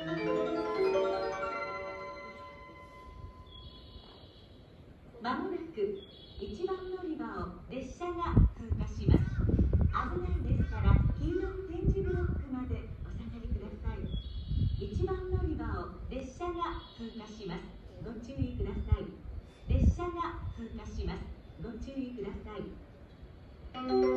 まもなく1番乗り場を列車が通過します。危ないですから黄色い点字ブロックまでお下がりください。1番乗り場を列車が通過します。ご注意ください。列車が通過します。ご注意ください。